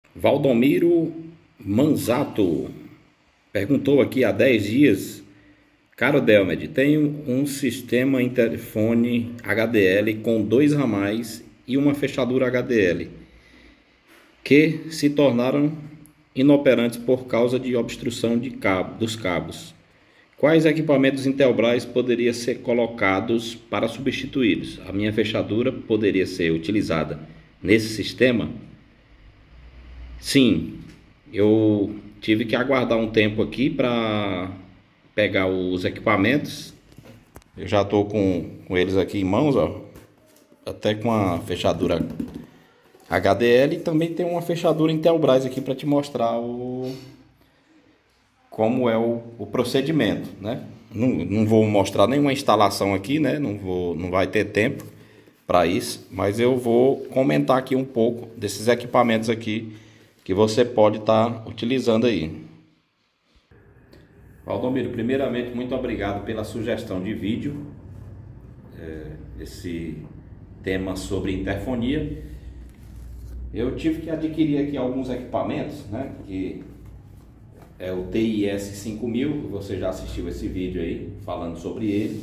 Valdomiro Manzato perguntou aqui há 10 dias: Caro Delmed, tenho um sistema interfone HDL com 2 ramais e uma fechadura HDL que se tornaram inoperantes por causa de obstrução dos cabos. Quais equipamentos Intelbras poderiam ser colocados para substituí-los? A minha fechadura poderia ser utilizada nesse sistema? Sim, eu tive que aguardar um tempo aqui para pegar os equipamentos. Eu já estou com eles aqui em mãos, ó. Até com a fechadura HDL e também tem uma fechadura Intelbras aqui para te mostrar como é o procedimento, né? Não vou mostrar nenhuma instalação aqui, né? Não vai ter tempo para isso, mas eu vou comentar aqui um pouco desses equipamentos aqui que você pode estar utilizando aí. Valdomiro, primeiramente, muito obrigado pela sugestão de vídeo, esse tema sobre interfonia. Eu tive que adquirir aqui alguns equipamentos, né? Que é o TIS 5000, você já assistiu esse vídeo aí falando sobre ele.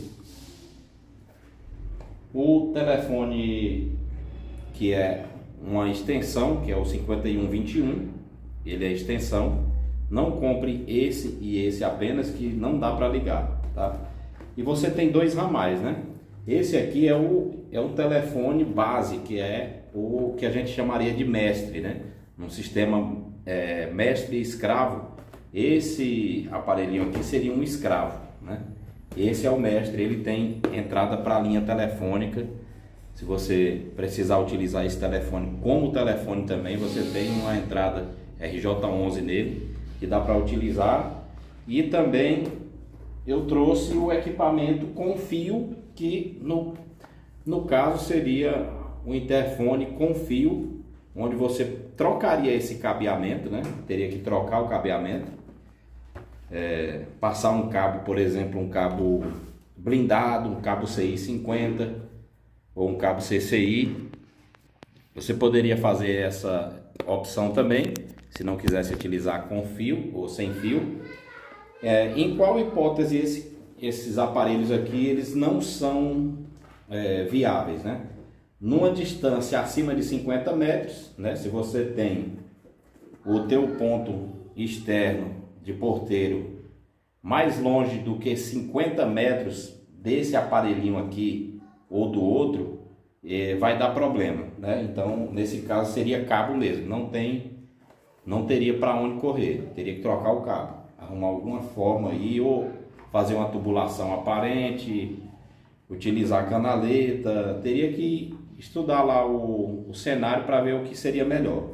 O telefone que é uma extensão, que é o 5121, ele é extensão. Não compre esse e esse apenas, que não dá para ligar, tá? E você tem 2 ramais, né? Esse aqui é o telefone base, que é o que a gente chamaria de mestre, né? Num sistema mestre e escravo, esse aparelhinho aqui seria um escravo, né? Esse é o mestre, ele tem entrada para a linha telefônica. Se você precisar utilizar esse telefone como telefone também, você tem uma entrada RJ11 nele, que dá para utilizar. E também eu trouxe o equipamento com fio, que no caso seria um interfone com fio, onde você trocaria esse cabeamento, né? Teria que trocar o cabeamento, passar um cabo, por exemplo, um cabo blindado, um cabo CI 50 ou um cabo CCI. Você poderia fazer essa opção também, se não quisesse utilizar com fio ou sem fio. Em qual hipótese esses aparelhos aqui eles não são viáveis, né? Numa distância acima de 50 metros, né? Se você tem o teu ponto externo de porteiro mais longe do que 50 metros desse aparelhinho aqui ou do outro, vai dar problema, né? Então, nesse caso seria cabo mesmo, não teria para onde correr, teria que trocar o cabo, arrumar alguma forma aí, ou fazer uma tubulação aparente, utilizar canaleta, teria que estudar lá o cenário para ver o que seria melhor.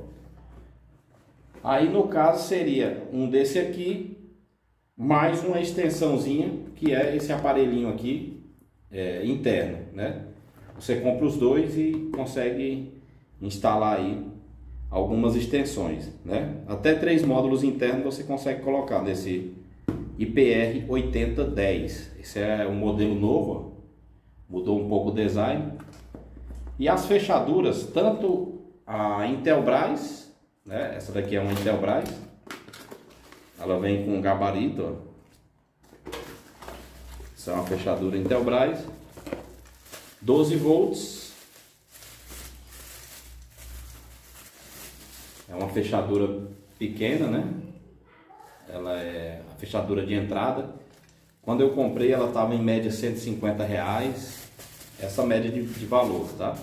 Aí no caso seria um desse aqui, mais uma extensãozinha, que é esse aparelhinho aqui, interno, né? Você compra os dois e consegue instalar aí algumas extensões, né? Até 3 módulos internos você consegue colocar nesse IPR 8010. Esse é um modelo novo, ó. Mudou um pouco o design. E as fechaduras, tanto a Intelbras, né? Essa daqui é uma Intelbras, ela vem com gabarito, ó. Essa é uma fechadura Intelbras, 12 volts. É uma fechadura pequena, né? Ela é a fechadura de entrada. Quando eu comprei, ela estava em média R$150. Essa média de valor, tá?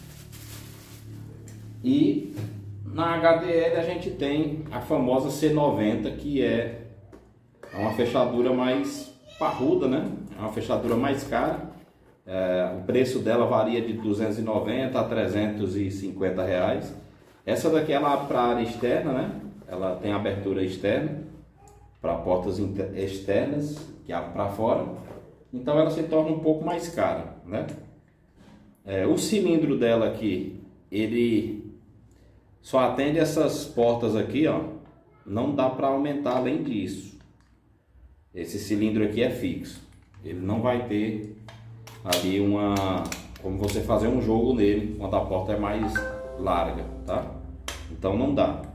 E na HDL a gente tem a famosa C90, que é uma fechadura mais parruda, né? É uma fechadura mais cara. O preço dela varia de 290 a R$350. Essa daqui ela é para a área externa, né? Ela tem abertura externa para portas externas, que abre para fora. Então ela se torna um pouco mais cara, né? O cilindro dela aqui, ele só atende essas portas aqui, ó. Não dá para aumentar além disso. Esse cilindro aqui é fixo. Ele não vai ter ali como você fazer um jogo nele quando a porta é mais larga, tá? Então não dá.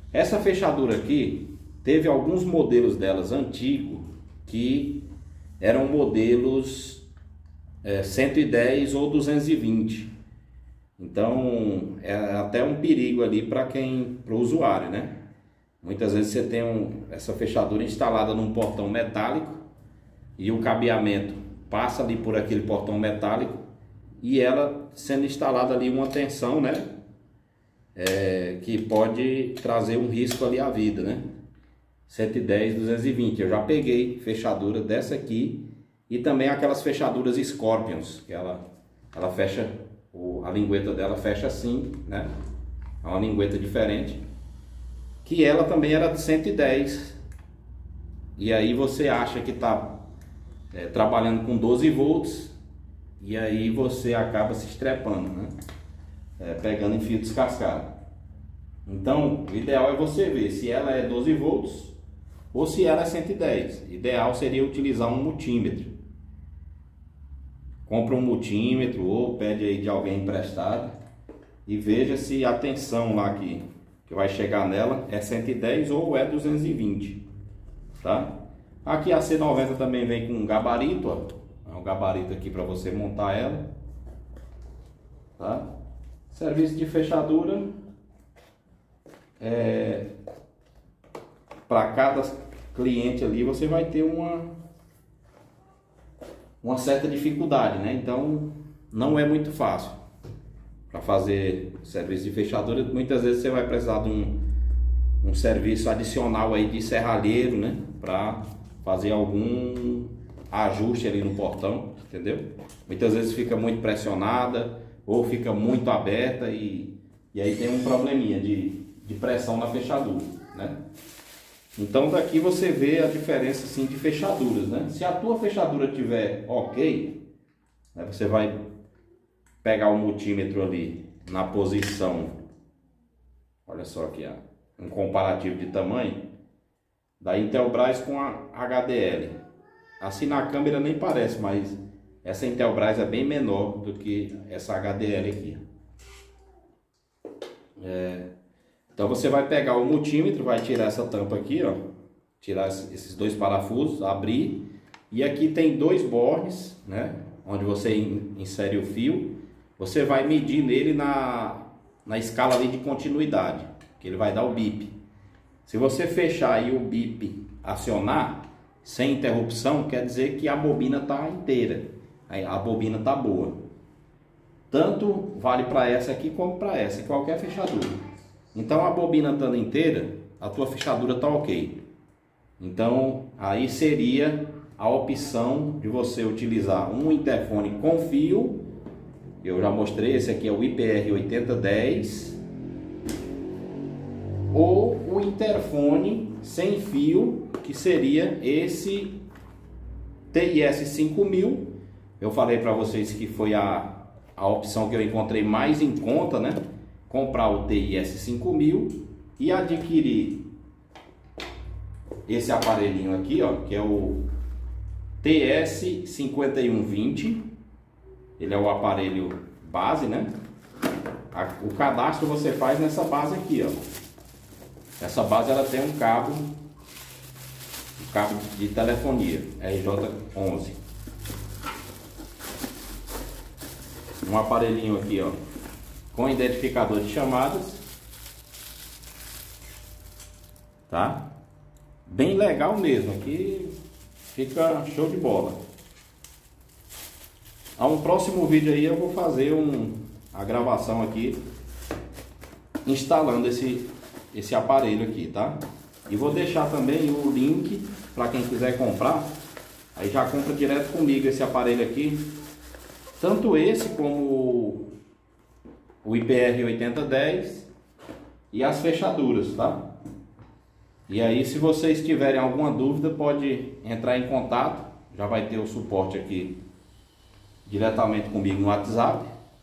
Essa fechadura aqui, teve alguns modelos delas antigos que eram modelos 110 ou 220. Então é até um perigo ali para o usuário, né? Muitas vezes você tem essa fechadura instalada num portão metálico e o cabeamento passa ali por aquele portão metálico e ela sendo instalada ali uma tensão, né? Que pode trazer um risco ali à vida, né? 110, 220. Eu já peguei fechadura dessa aqui e também aquelas fechaduras Scorpions, que ela fecha, a lingueta dela fecha assim, né? É uma lingueta diferente, que ela também era de 110. E aí você acha que está trabalhando com 12 volts e aí você acaba se estrepando, né? Pegando em fio descascado. Então, o ideal é você ver se ela é 12 volts ou se ela é 110. Ideal seria utilizar um multímetro. Compra um multímetro ou pede aí de alguém emprestado e veja se a tensão lá que vai chegar nela é 110 ou é 220, tá? Aqui a C90 também vem com um gabarito, ó. É um gabarito aqui para você montar ela, tá? Serviço de fechadura, para cada cliente ali você vai ter uma certa dificuldade, né? Então não é muito fácil para fazer serviço de fechadura. Muitas vezes você vai precisar de um serviço adicional aí de serralheiro, né? Para fazer algum ajuste ali no portão, entendeu? Muitas vezes fica muito pressionada ou fica muito aberta e aí tem um probleminha de pressão na fechadura, né? Então daqui você vê a diferença assim de fechaduras, né? Se a tua fechadura tiver ok, né, você vai pegar o multímetro ali na posição, olha só aqui, ó, um comparativo de tamanho da Intelbras com a HDL. Assim na câmera nem parece, mas essa Intelbras é bem menor do que essa HDL aqui. Então você vai pegar o multímetro, vai tirar essa tampa aqui, ó, tirar esses dois parafusos, abrir, e aqui tem dois bornes, né, onde você insere o fio. Você vai medir nele na escala ali de continuidade, que ele vai dar o bip. Se você fechar e o bip acionar sem interrupção, quer dizer que a bobina está inteira, a bobina está boa. Tanto vale para essa aqui como para essa, em qualquer fechadura. Então a bobina estando inteira, a tua fechadura está ok. Então aí seria a opção de você utilizar um interfone com fio. Eu já mostrei, esse aqui é o IPR 8010. Ou o interfone sem fio, que seria esse TIS 5000. Eu falei para vocês que foi a opção que eu encontrei mais em conta, né? Comprar o TIS 5000 e adquirir esse aparelhinho aqui, ó, que é o TS 5120. Ele é o aparelho base, né? O cadastro você faz nessa base aqui, ó. Essa base ela tem um cabo de telefonia RJ11. Um aparelhinho aqui, ó, com identificador de chamadas, tá? Bem legal mesmo, aqui fica show de bola. A um próximo vídeo aí eu vou fazer a gravação aqui instalando esse aparelho aqui, tá? E vou deixar também o link para quem quiser comprar. Aí já compra direto comigo esse aparelho aqui, tanto esse como o IPR 8010 e as fechaduras, tá? E aí, se vocês tiverem alguma dúvida, pode entrar em contato. Já vai ter o suporte aqui diretamente comigo no WhatsApp.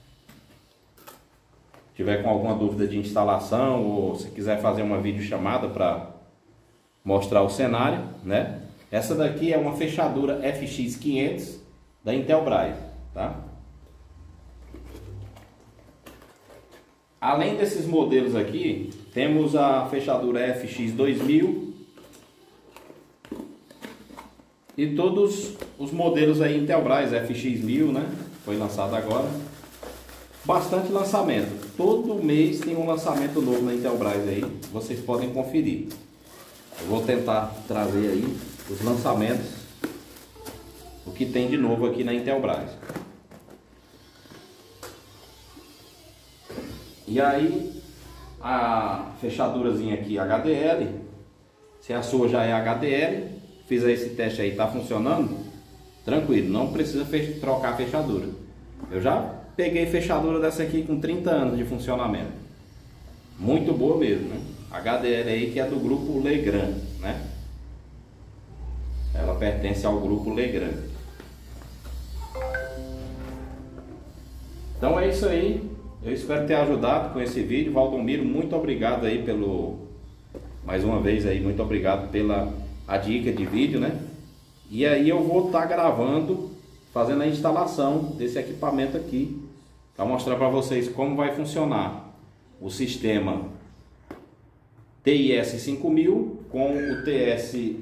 Se tiver com alguma dúvida de instalação ou se quiser fazer uma videochamada para mostrar o cenário, né? Essa daqui é uma fechadura FX500 da Intelbras, tá? Além desses modelos aqui, Temos a fechadura FX2000 e todos os modelos aí Intelbras FX1000, né? Foi lançado agora. Bastante lançamento. Todo mês tem um lançamento novo na Intelbras aí. Vocês podem conferir. Eu vou tentar trazer aí os lançamentos, o que tem de novo aqui na Intelbras. E aí a fechadurazinha aqui HDL, se a sua já é HDL, fizer esse teste aí, tá funcionando, tranquilo, não precisa trocar a fechadura. Eu já peguei fechadura dessa aqui com 30 anos de funcionamento, muito boa mesmo, né? HDL aí, que é do grupo Legrand, né? Ela pertence ao grupo Legrand. Então é isso aí. Eu espero ter ajudado com esse vídeo. Valdomiro, muito obrigado aí mais uma vez aí, muito obrigado pela dica de vídeo, né? E aí eu vou estar gravando, fazendo a instalação desse equipamento aqui, para mostrar para vocês como vai funcionar o sistema TIS 5000 com o TS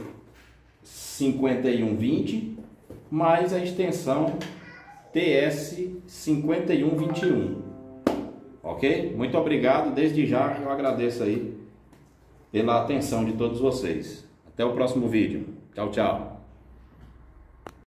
5120 mais a extensão TS 5121. Ok? Muito obrigado, desde já eu agradeço aí pela atenção de todos vocês. Até o próximo vídeo. Tchau, tchau.